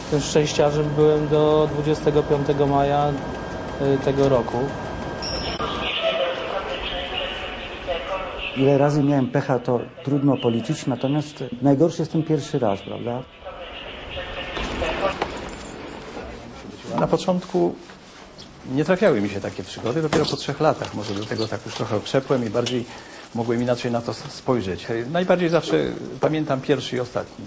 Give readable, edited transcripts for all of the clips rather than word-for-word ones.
Tym szczęściarzem byłem do 25 maja tego roku. Ile razy miałem pecha, to trudno policzyć, natomiast najgorszy jest ten pierwszy raz, prawda? Na początku nie trafiały mi się takie przygody, dopiero po 3 latach może do tego tak już trochę przepłem i bardziej mogłem inaczej na to spojrzeć. Najbardziej zawsze pamiętam pierwszy i ostatni.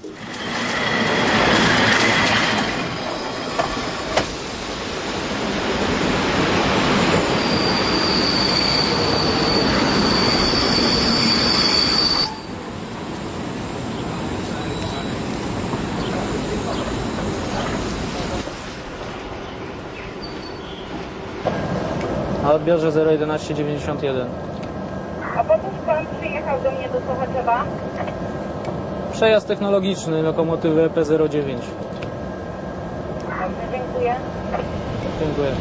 Na odbiorze 01191. A potem pan przyjechał do mnie do Sochaczewa? Przejazd technologiczny lokomotywy EP09. Dobrze, dziękuję. Dziękuję.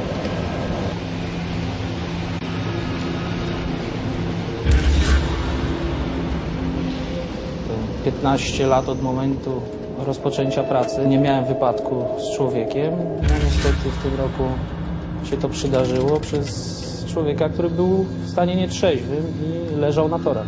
To 15 lat od momentu rozpoczęcia pracy. Nie miałem wypadku z człowiekiem. No niestety w tym roku się to przydarzyło przez człowieka, który był w stanie nietrzeźwym i leżał na torach.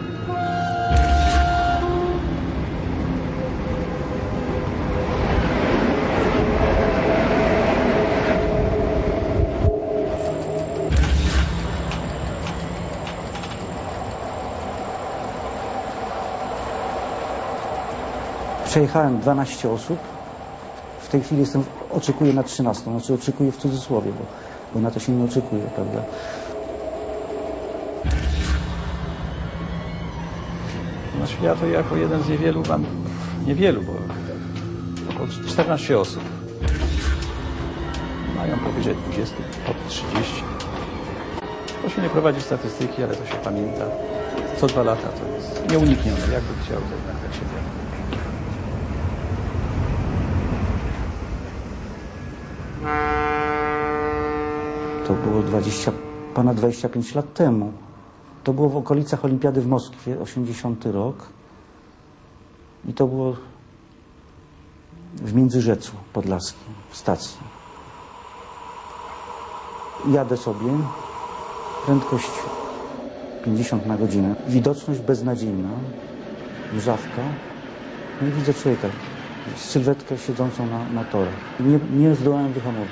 Przejechałem 12 osób. W tej chwili oczekuję na 13, znaczy oczekuję w cudzysłowie, bo na to się nie oczekuje, prawda? Znaczy ja to jako jeden z niewielu, bo około 14 osób. Mają powyżej 20, pod 30. To się nie prowadzi statystyki, ale to się pamięta. Co 2 lata to jest nieuniknione. Jakby chciał, to jednak tak się dzieje. To było ponad 25 lat temu. To było w okolicach Olimpiady w Moskwie, 80 rok. I to było w Międzyrzecu Podlaskim, w stacji. Jadę sobie, prędkość 50 na godzinę, widoczność beznadziejna, mrzawka. No i widzę człowieka, sylwetkę siedzącą na torach. Nie zdołałem wyhamować.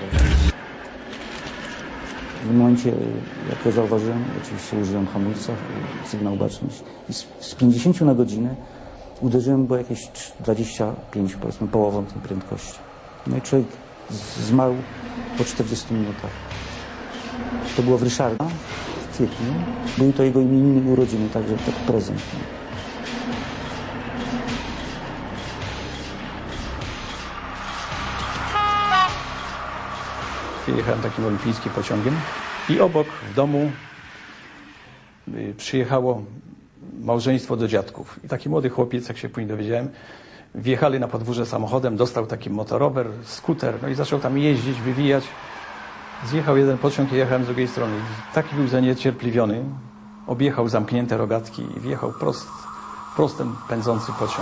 W momencie, jak to zauważyłem, oczywiście użyłem hamulca, sygnał baczność i z 50 na godzinę uderzyłem, bo jakieś 25, powiedzmy, połową tej prędkości. No i człowiek zmarł po 40 minutach. To było w Ryszarda w kwietniu. Były to jego imieniny i urodziny, także to prezent. Jechałem takim olimpijskim pociągiem i obok w domu przyjechało małżeństwo do dziadków. I taki młody chłopiec, jak się później dowiedziałem, wjechali na podwórze samochodem, dostał taki motorower, skuter, no i zaczął tam jeździć, wywijać. Zjechał jeden pociąg i jechałem z drugiej strony. Taki był zaniecierpliwiony, objechał zamknięte rogatki i wjechał prostem pędzący pociąg.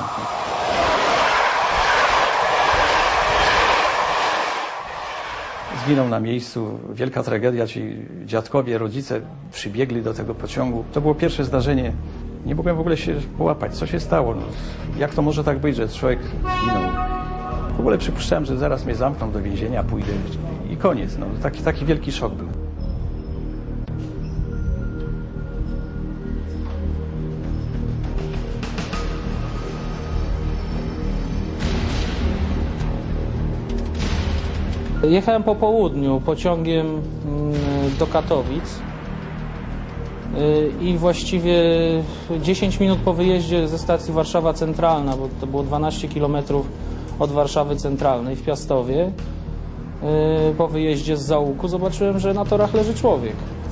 Zginął na miejscu, wielka tragedia, ci dziadkowie, rodzice przybiegli do tego pociągu. To było pierwsze zdarzenie. Nie mogłem w ogóle się połapać, co się stało. No, jak to może tak być, że człowiek zginął? W ogóle przypuszczałem, że zaraz mnie zamkną do więzienia, pójdę i koniec. No, taki wielki szok był. Jechałem po południu pociągiem do Katowic i właściwie 10 minut po wyjeździe ze stacji Warszawa Centralna, bo to było 12 km od Warszawy Centralnej w Piastowie, po wyjeździe z Załuku zobaczyłem, że na torach leży człowiek.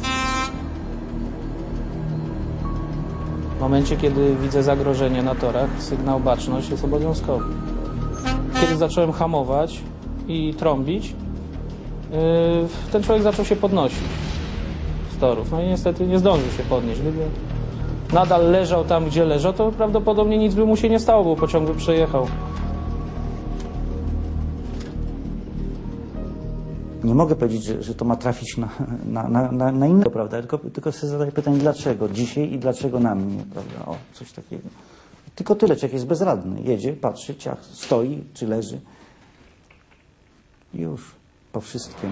W momencie, kiedy widzę zagrożenie na torach, sygnał baczność jest obowiązkowy. Kiedy zacząłem hamować i trąbić, ten człowiek zaczął się podnosić z torów. No i niestety nie zdążył się podnieść. Gdyby nadal leżał tam, gdzie leżał, to prawdopodobnie nic by mu się nie stało, bo pociąg by przejechał. Nie mogę powiedzieć, że to ma trafić na innego, prawda? Tylko sobie zadaję pytanie, dlaczego dzisiaj i dlaczego na mnie, prawda? O, coś takiego. Tylko tyle, człowiek jest bezradny. Jedzie, patrzy, ciach, stoi czy leży. Już, po wszystkim.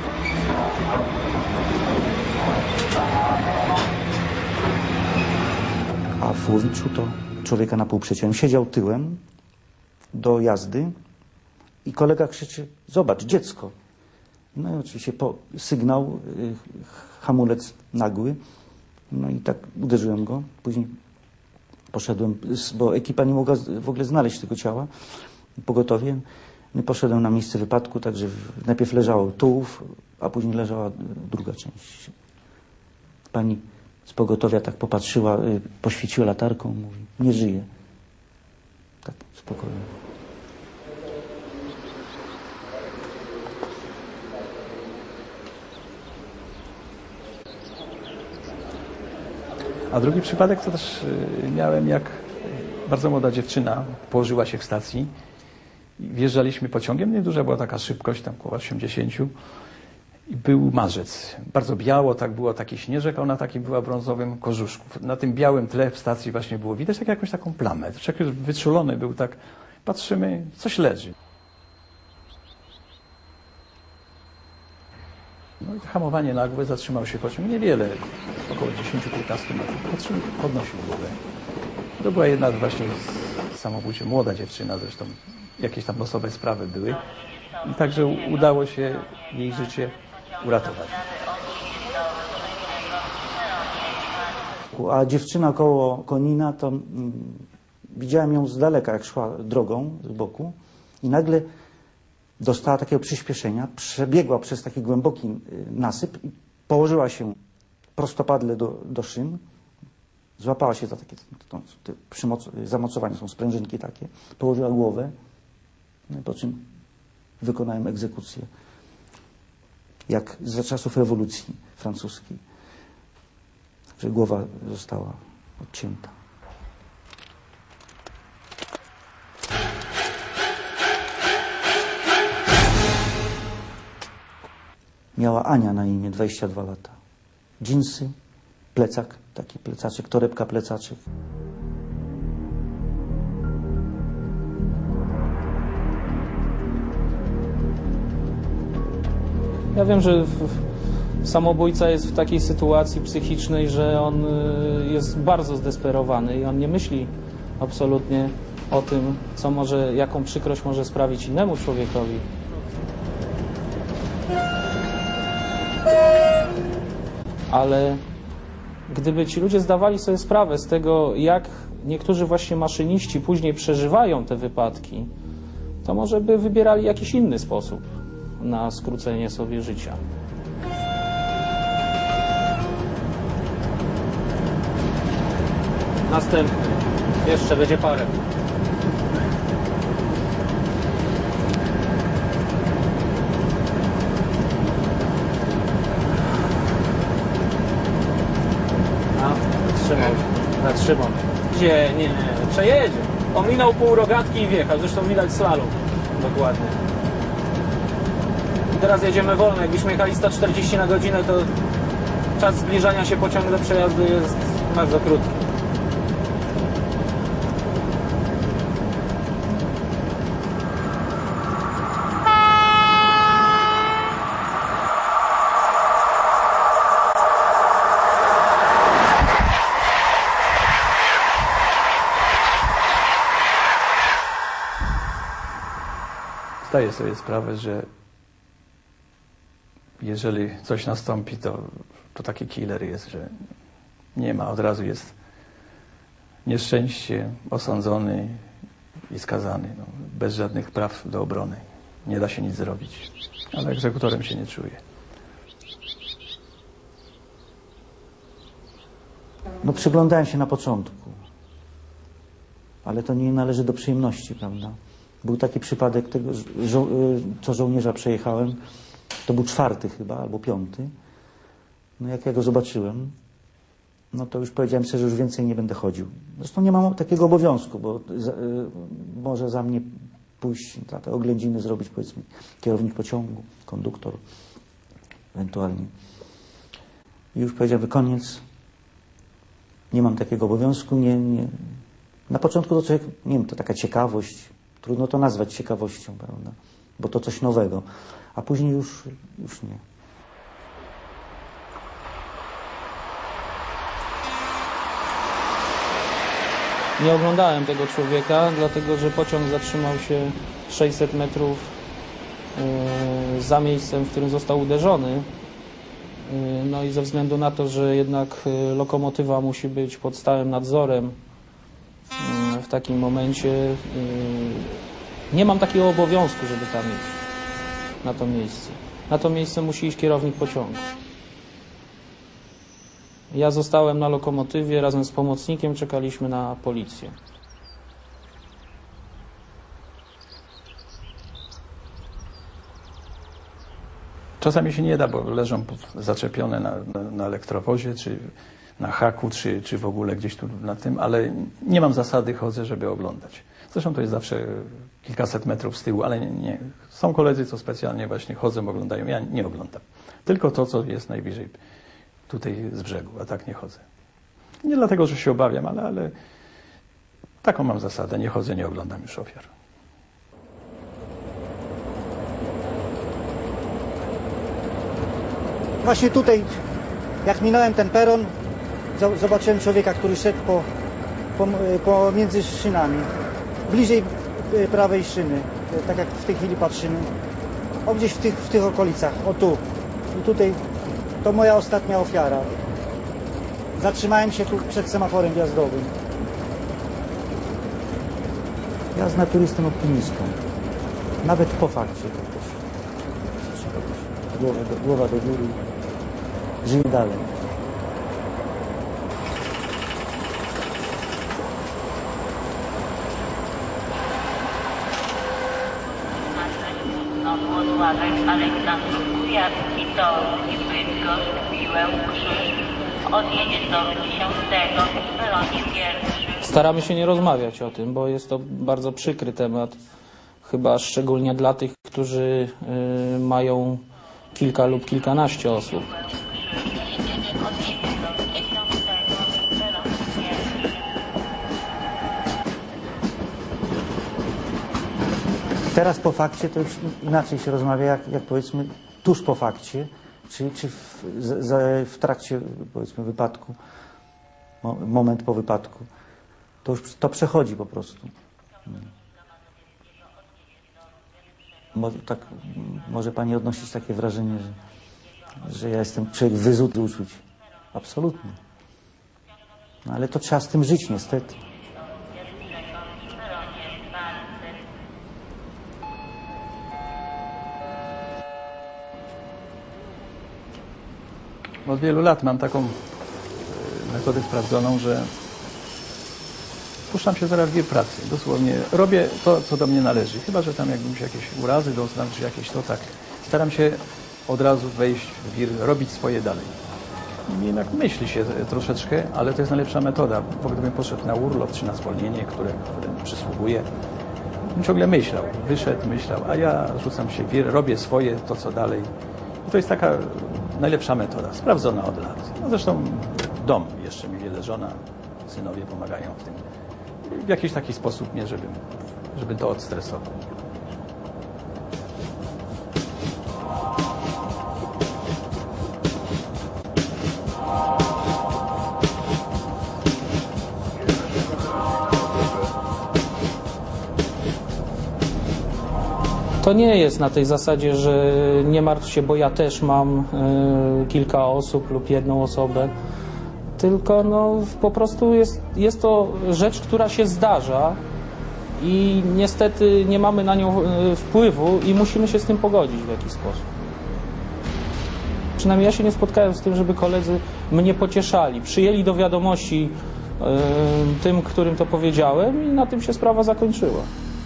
A w Łowiczu to człowieka na pół przeciąłem. Siedział tyłem do jazdy i kolega krzyczy, zobacz, dziecko. No i oczywiście sygnał, hamulec nagły. No i tak uderzyłem go. Później poszedłem, bo ekipa nie mogła w ogóle znaleźć tego ciała. Pogotowie. No i poszedłem na miejsce wypadku, także najpierw leżało tułów, a później leżała druga część. Pani z pogotowia tak popatrzyła, poświeciła latarką, mówi, nie żyje. Tak spokojnie. A drugi przypadek to też miałem, jak bardzo młoda dziewczyna położyła się w stacji. Wjeżdżaliśmy pociągiem, nieduża była taka szybkość, tam około 80. I był marzec. Bardzo biało, tak było taki śnieżek, a ona takim była brązowym korzuszku. Na tym białym tle w stacji właśnie było widać tak jakąś taką plamę. Człowiek już wyczulony był, tak patrzymy, coś leży. No i hamowanie nagłe, zatrzymał się pociąg niewiele, około 10-15 metrów. Patrzymy, podnosił głowę. To była jedna właśnie samobójcza, młoda dziewczyna zresztą. Jakieś tam losowe sprawy były. I także udało się jej życie uratować. A dziewczyna koło Konina, to widziałem ją z daleka, jak szła drogą z boku i nagle dostała takiego przyspieszenia, przebiegła przez taki głęboki nasyp i położyła się prostopadle do szyn, złapała się za takie zamocowania, są sprężynki takie, położyła głowę, no i po czym wykonałem egzekucję, jak za czasów rewolucji francuskiej, że głowa została odcięta. Miała Ania na imię, 22 lata. Dżinsy, plecak, taki plecaczek, torebka, plecaczek. Ja wiem, że samobójca jest w takiej sytuacji psychicznej, że on jest bardzo zdesperowany i on nie myśli absolutnie o tym, jaką przykrość może sprawić innemu człowiekowi. Ale gdyby ci ludzie zdawali sobie sprawę z tego, jak niektórzy właśnie maszyniści później przeżywają te wypadki, to może by wybierali jakiś inny sposób na skrócenie sobie życia. Następny. Jeszcze będzie parę. Zatrzymał. Gdzie? Nie. Przejedzie. Ominął pół rogatki i wjechał. Zresztą widać slalom. Dokładnie. I teraz jedziemy wolno. Jakbyśmy jechali 140 na godzinę, to czas zbliżania się pociągu do przejazdu jest bardzo krótki. Zdaję sobie sprawę, że jeżeli coś nastąpi, to taki killer jest, że nie ma, od razu jest nieszczęście, osądzony i skazany, no, bez żadnych praw do obrony. Nie da się nic zrobić, ale egzekutorem się nie czuje. No przyglądałem się na początku, ale to nie należy do przyjemności, prawda? Był taki przypadek tego, co żołnierza przejechałem, to był 4. chyba, albo 5. No jak ja go zobaczyłem, no to już powiedziałem sobie, że już więcej nie będę chodził. Zresztą nie mam takiego obowiązku, bo może za mnie pójść na te oględziny, zrobić, powiedzmy, kierownik pociągu, konduktor ewentualnie. I już powiedziałem, koniec. Nie mam takiego obowiązku, nie. Na początku to człowiek, nie wiem, to taka ciekawość, trudno to nazwać ciekawością, prawda, bo to coś nowego, a później już nie. Nie oglądałem tego człowieka, dlatego że pociąg zatrzymał się 600 metrów za miejscem, w którym został uderzony. No i ze względu na to, że jednak lokomotywa musi być pod stałym nadzorem, w takim momencie nie mam takiego obowiązku, żeby tam iść, na to miejsce. Na to miejsce musi iść kierownik pociągu. Ja zostałem na lokomotywie, razem z pomocnikiem czekaliśmy na policję. Czasami się nie da, bo leżą zaczepione na elektrowozie, czy na haku, czy w ogóle gdzieś tu na tym, ale nie mam zasady, chodzę, żeby oglądać. Zresztą to jest zawsze kilkaset metrów z tyłu, ale nie. Są koledzy, co specjalnie właśnie chodzą, oglądają. Ja nie oglądam. Tylko to, co jest najbliżej tutaj z brzegu, a tak nie chodzę. Nie dlatego, że się obawiam, ale taką mam zasadę. Nie chodzę, nie oglądam już ofiar. Właśnie tutaj, jak minąłem ten peron, zobaczyłem człowieka, który szedł pomiędzy szynami, bliżej prawej szyny, tak jak w tej chwili patrzymy, o gdzieś w tych okolicach, o tu. I tutaj to moja ostatnia ofiara. Zatrzymałem się tu przed semaforem wjazdowym. Ja z natury jestem optymistą. Nawet po fakcie to też. Głowa do góry. Żyję dalej. Znowu odłamek Aleksandrów Kujawski, Toruń, Bydgoszcz, Piłę, Krzyż, odjedzie z toru 10 w peronie pierwszym. Staramy się nie rozmawiać o tym, bo jest to bardzo przykry temat, chyba szczególnie dla tych, którzy mają kilka lub kilkanaście osób. Teraz po fakcie to już inaczej się rozmawia, jak powiedzmy tuż po fakcie, czy w trakcie, powiedzmy, wypadku, moment po wypadku. To już to przechodzi po prostu. Może pani odnosić takie wrażenie, że ja jestem człowiek wyzuty uczuć. Absolutnie. No, ale to trzeba z tym żyć niestety. Od wielu lat mam taką metodę sprawdzoną, że puszczam się zaraz w wir pracy. Dosłownie robię to, co do mnie należy. Chyba że tam jakbym się jakieś urazy doznał, czy jakieś to tak. Staram się od razu wejść w wir, robić swoje dalej. I jednak myśli się troszeczkę, ale to jest najlepsza metoda, bo gdybym poszedł na urlop, czy na zwolnienie, które przysługuje, bym ciągle myślał, wyszedł, myślał, a ja rzucam się w wir, robię swoje, to co dalej. I to jest taka najlepsza metoda, sprawdzona od lat. No zresztą dom jeszcze mi wiele, żona, synowie pomagają w tym. W jakiś taki sposób mnie, żeby to odstresował. To nie jest na tej zasadzie, że nie martw się, bo ja też mam kilka osób lub jedną osobę, tylko no, po prostu jest to rzecz, która się zdarza i niestety nie mamy na nią wpływu i musimy się z tym pogodzić w jakiś sposób. Przynajmniej ja się nie spotkałem z tym, żeby koledzy mnie pocieszali, przyjęli do wiadomości tym, którym to powiedziałem i na tym się sprawa zakończyła.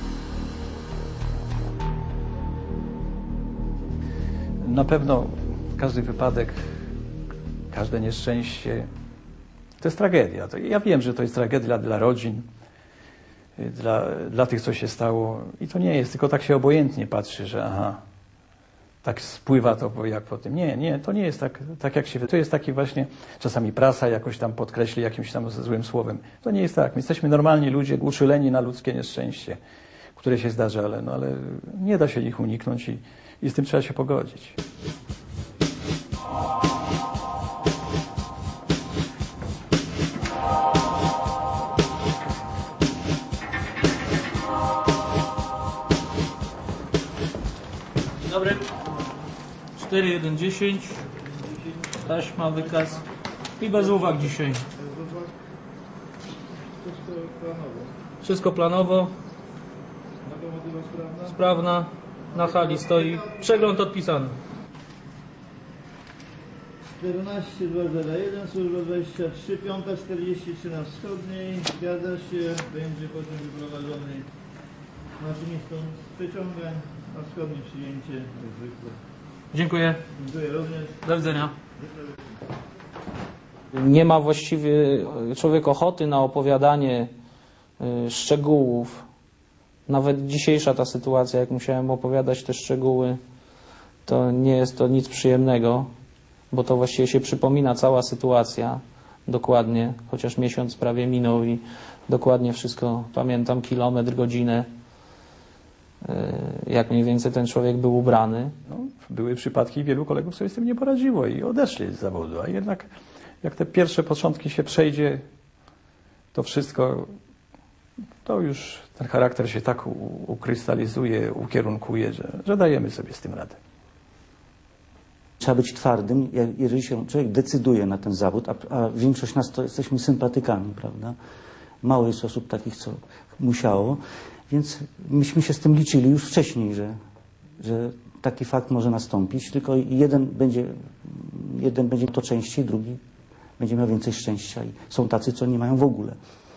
Na pewno każdy wypadek, każde nieszczęście to jest tragedia. Ja wiem, że to jest tragedia dla rodzin, dla tych, co się stało. I to nie jest, tylko tak się obojętnie patrzy, że aha, tak spływa to jak po tym. Nie, to nie jest tak jak się... To jest taki właśnie, czasami prasa jakoś tam podkreśli jakimś tam złym słowem. To nie jest tak. My jesteśmy normalni ludzie, uczuleni na ludzkie nieszczęście, które się zdarza, ale nie da się ich uniknąć i z tym trzeba się pogodzić. Dobry. 4.1.10. Taśma, wykaz. I bez uwag dzisiaj. Wszystko planowo. Sprawna. Na hali stoi. Przegląd odpisany. 14.201, służba 23, 5.43 na wschodniej. Zgadza się, będzie pociąg wyprowadzony maszynistą z przeciągań, a wschodnie przyjęcie jak zwykle. Dziękuję. Dziękuję również. Do widzenia. Nie ma właściwie człowiek ochoty na opowiadanie szczegółów. Nawet dzisiejsza ta sytuacja, jak musiałem opowiadać te szczegóły, to nie jest to nic przyjemnego, bo to właściwie się przypomina cała sytuacja dokładnie, chociaż miesiąc prawie minął i dokładnie wszystko pamiętam, kilometr, godzinę, jak mniej więcej ten człowiek był ubrany. No, były przypadki, wielu kolegów sobie z tym nie poradziło i odeszli z zawodu, a jednak jak te pierwsze początki się przejdzie, to wszystko, to już ten charakter się tak ukrystalizuje, ukierunkuje, że dajemy sobie z tym radę. Trzeba być twardym, jeżeli się człowiek decyduje na ten zawód, a większość nas to jesteśmy sympatykami, prawda? Mało jest osób takich, co musiało, więc myśmy się z tym liczyli już wcześniej, że taki fakt może nastąpić, tylko jeden będzie to częściej, drugi będzie miał więcej szczęścia i są tacy, co nie mają w ogóle.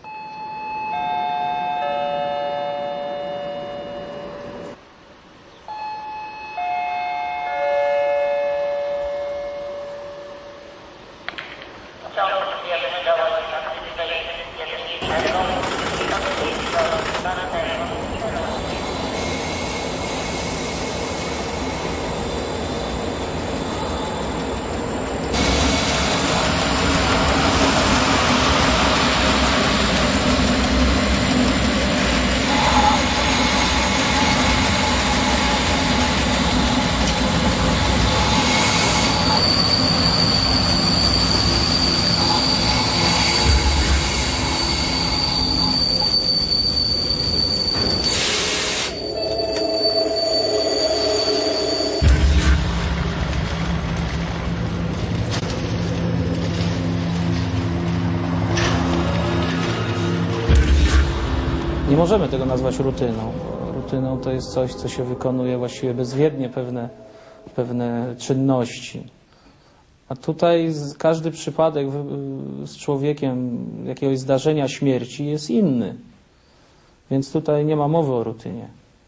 Nie możemy tego nazwać rutyną. Rutyną to jest coś, co się wykonuje właściwie bezwiednie, pewne czynności. A tutaj każdy przypadek z człowiekiem jakiegoś zdarzenia śmierci jest inny. Więc tutaj nie ma mowy o rutynie.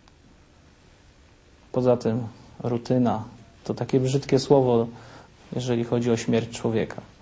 Poza tym rutyna to takie brzydkie słowo, jeżeli chodzi o śmierć człowieka.